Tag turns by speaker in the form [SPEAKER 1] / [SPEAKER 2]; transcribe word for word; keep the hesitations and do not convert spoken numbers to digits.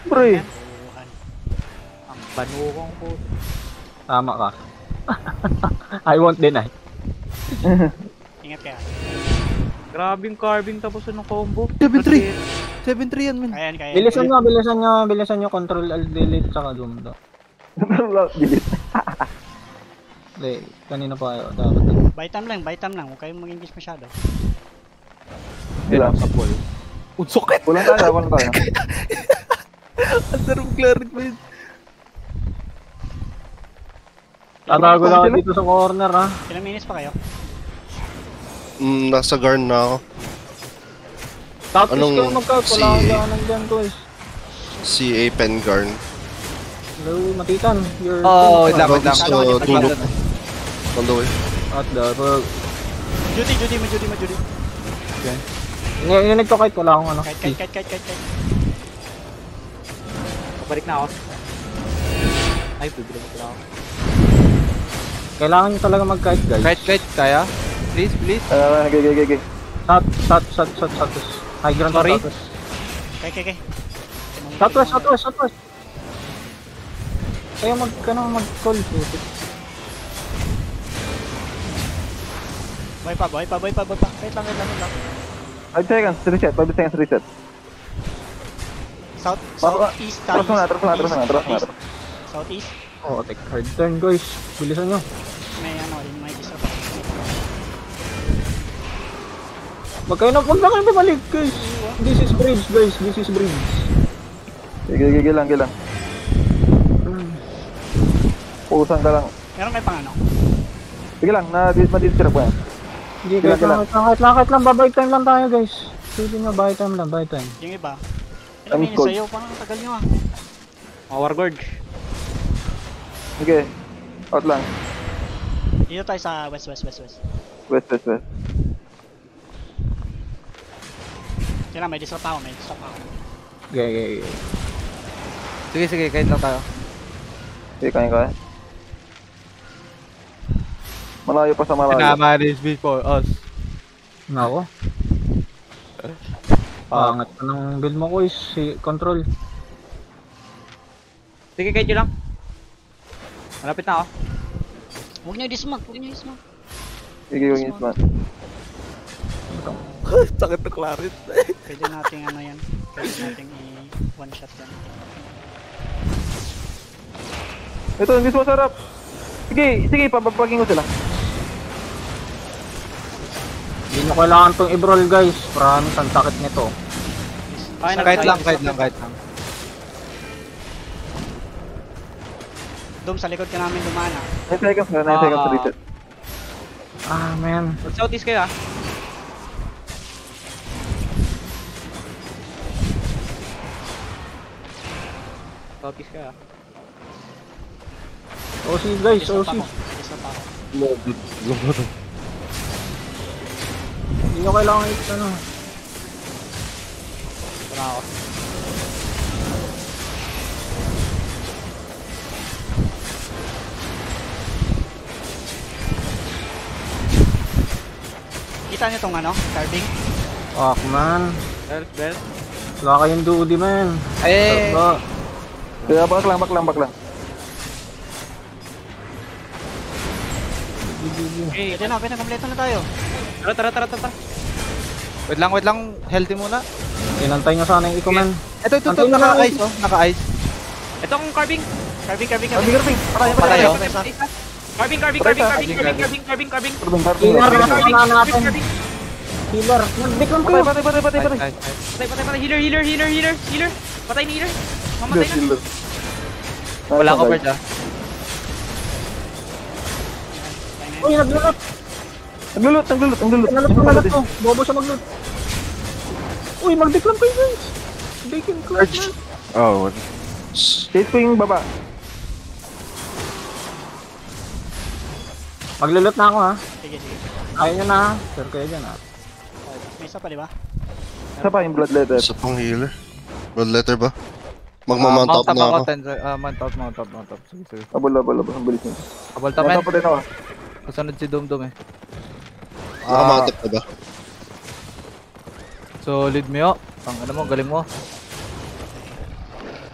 [SPEAKER 1] Pre.
[SPEAKER 2] Ang banukong po.
[SPEAKER 3] Tama ka. I want din ay.
[SPEAKER 4] Ingat kaya.
[SPEAKER 2] Grabing carving tapos ng combo.
[SPEAKER 1] seven three. seven three yan, man.
[SPEAKER 4] Ayan, kaya.
[SPEAKER 3] Bilisan nyo, bilisan nyo, bilisan nyo. Control Alt Delete tsaka zoom daw.
[SPEAKER 1] Bilis.
[SPEAKER 3] Hindi, kanina pa kayo. Dapat.
[SPEAKER 4] Buy time lang, buy time lang. Huwag kayong mag-engage masyado.
[SPEAKER 1] Ilan?
[SPEAKER 2] Sa pool.
[SPEAKER 1] Unsokit! Walang tayo, walang tayo.
[SPEAKER 5] Ang sarong claret ba yun?
[SPEAKER 3] Tatago lang ako dito sa corner ha.
[SPEAKER 4] Ilang minutes pa kayo?
[SPEAKER 6] Mm, nasa guard na ako.
[SPEAKER 3] Tapos
[SPEAKER 6] Anong
[SPEAKER 3] kayo mag-count. Wala
[SPEAKER 6] si-
[SPEAKER 3] akong ganon dyan guys.
[SPEAKER 6] C A Pengarn.
[SPEAKER 3] Hello, Matitan. You're
[SPEAKER 5] Oo, wait lang, wait lang.
[SPEAKER 6] Sa
[SPEAKER 4] Ano,
[SPEAKER 6] tulog. On the way.
[SPEAKER 3] at the bug.
[SPEAKER 4] Judy, Judy, mo Judy, mo Judy.
[SPEAKER 3] Ngayon yung nagto-kite. Wala akong ano.
[SPEAKER 4] Kite, kite, kite, kite, kite, kite.
[SPEAKER 2] Balik na ako. Ay, bibili ko lang ako.
[SPEAKER 3] Kailangan nyo talaga mag-kite guys.
[SPEAKER 5] Kite, kite, kaya? Please, please.
[SPEAKER 1] Ah, okay, okay, okay.
[SPEAKER 3] Shot, shot, shot, shot, shot. High ground
[SPEAKER 5] Sorry?
[SPEAKER 3] shot.
[SPEAKER 4] Kite, kite, kite.
[SPEAKER 3] Southwest, southwest, southwest. Kaya mag, ano, mag-call.
[SPEAKER 4] Buy pa, buy pa, buy pa, buy pa. Wait lang, wait lang, wait lang.
[SPEAKER 1] five seconds, reset. five seconds, reset.
[SPEAKER 4] South,
[SPEAKER 1] Baka-
[SPEAKER 4] south, east,
[SPEAKER 1] Atras mo na, atras mo na, atras mo na, atras mo na.
[SPEAKER 4] South, east.
[SPEAKER 3] Oh, take hard turn guys. Bilisan nyo.
[SPEAKER 4] May ano, yung may disrupt.
[SPEAKER 3] Wag kayo na, wag na kayo bumalik guys. This is bridge guys, this is bridge.
[SPEAKER 1] Sige, sige, sige lang, sige lang. Puusan ka lang.
[SPEAKER 4] Meron may pang ano?
[SPEAKER 1] Sige lang, na-disrupt ko yan.
[SPEAKER 3] Hindi,
[SPEAKER 1] Kailan,
[SPEAKER 3] kahit lang, kahit lang, kahit lang, babay time lang tayo guys. Sige nyo, buy time lang, buy time.
[SPEAKER 4] Yung iba.
[SPEAKER 1] I'm
[SPEAKER 4] Ilang minutes
[SPEAKER 1] cold.
[SPEAKER 4] sa'yo? Parang ang tagal nyo ah.
[SPEAKER 2] Power Gorge.
[SPEAKER 1] Sige, out lang.
[SPEAKER 4] Dito tayo sa west, west, west, west.
[SPEAKER 1] West, west, west.
[SPEAKER 4] Kaya may disrupt ako, may disrupt ako.
[SPEAKER 3] Okay, okay, okay.
[SPEAKER 5] Sige, sige, kite lang tayo.
[SPEAKER 1] Sige, kaya kaya. Malayo pa sa malayo.
[SPEAKER 5] Pinamanis before us.
[SPEAKER 3] Nako. Pangat pa ng build mo guys, si control.
[SPEAKER 2] Sige, kite nyo lang. Malapit na ako.
[SPEAKER 4] Huwag nyo dismount, huwag nyo dismount.
[SPEAKER 1] Sige, yung isman.
[SPEAKER 5] Sakit na claret.
[SPEAKER 4] Pwede nating ano yan. Pwede nating i-one shot yan.
[SPEAKER 1] Ito, hindi masarap. Sige, sige, papapagin ko sila.
[SPEAKER 3] Hindi nyo kailangan tong i-brawl guys. Promise, ang sakit nito.
[SPEAKER 2] Ay,
[SPEAKER 5] Kite lang, kite lang, kite lang.
[SPEAKER 4] Dom, sa likod ka namin dumaan ah.
[SPEAKER 1] nine seconds na, nine seconds to reset.
[SPEAKER 3] Ah, man.
[SPEAKER 2] Mag-southeast kayo ah. Southeast kayo ah.
[SPEAKER 3] O C guys, O
[SPEAKER 4] Disrupt
[SPEAKER 3] C.
[SPEAKER 4] ako. Disrupt ako.
[SPEAKER 3] Hindi nyo kailangan ito ano.
[SPEAKER 2] Ito na ako.
[SPEAKER 4] Kita nyo tong ano, carving?
[SPEAKER 3] Fuck man.
[SPEAKER 2] Belt, belt.
[SPEAKER 3] Wala kayong duty man.
[SPEAKER 5] Eh,
[SPEAKER 3] Ba?
[SPEAKER 1] Kaya back lang, back lang, back lang.
[SPEAKER 2] Okay,
[SPEAKER 4] Pwede na, pwede na, kompleto na tayo.
[SPEAKER 2] tara, tara, tara, tara.
[SPEAKER 5] wait lang, wait lang. Healthy muna.
[SPEAKER 3] Inantay nyo sana yung iko man.
[SPEAKER 5] Ito, ito, ito.
[SPEAKER 3] Antay na lang,
[SPEAKER 5] Naka-ice, oh. Naka-ice.
[SPEAKER 2] Ito ang carving.
[SPEAKER 4] Carving, carving,
[SPEAKER 1] Carving,
[SPEAKER 4] carving.
[SPEAKER 1] carving. Patay, patay.
[SPEAKER 5] Patay, oh.
[SPEAKER 2] Carving, carving,
[SPEAKER 1] Patay
[SPEAKER 2] carving,
[SPEAKER 1] ka.
[SPEAKER 2] carving, carving, carving, carving, carving.
[SPEAKER 1] Carving, carving.
[SPEAKER 3] Healer,
[SPEAKER 1] Patay,
[SPEAKER 3] kailangan natin. Healer. Nag-decline kayo.
[SPEAKER 1] patay, patay, patay, patay.
[SPEAKER 5] Kite, kite.
[SPEAKER 2] Patay, patay, patay. Healer, healer, healer, healer, healer. Patay ni healer. Mamatay na.
[SPEAKER 1] Shielder.
[SPEAKER 5] Wala cover dyan.
[SPEAKER 3] Uy, naglulot.
[SPEAKER 1] Naglulot, naglulot, naglulot.
[SPEAKER 3] Naglulot ko, naglulot ko. Bobo siya maglulot. Uy, mag-decline kayo guys. Decline clutch man.
[SPEAKER 6] Oh,
[SPEAKER 1] Chase ko yung baba.
[SPEAKER 3] Maglulot na ako ha.
[SPEAKER 4] Sige, sige.
[SPEAKER 3] Ayaw nyo na ha. Sure kayo dyan ha.
[SPEAKER 4] May isa pa, di ba?
[SPEAKER 1] Isa pa yung blood letter.
[SPEAKER 6] isa pang healer. Blood letter ba?
[SPEAKER 5] Ah,
[SPEAKER 6] Magmamount
[SPEAKER 5] mount
[SPEAKER 6] up
[SPEAKER 5] up
[SPEAKER 6] na
[SPEAKER 5] ako,
[SPEAKER 6] ako.
[SPEAKER 5] ten. Ah, mount up, mount up, mount up. Sige, sige.
[SPEAKER 1] Abol, abol, abol. Ang bilis nyo.
[SPEAKER 5] Abol tamen.
[SPEAKER 1] Mata pa din ako.
[SPEAKER 5] Kasunod si Dum Dum eh.
[SPEAKER 6] Nakamount up na ba?
[SPEAKER 5] Solid mo. Ang ano mo, galing mo.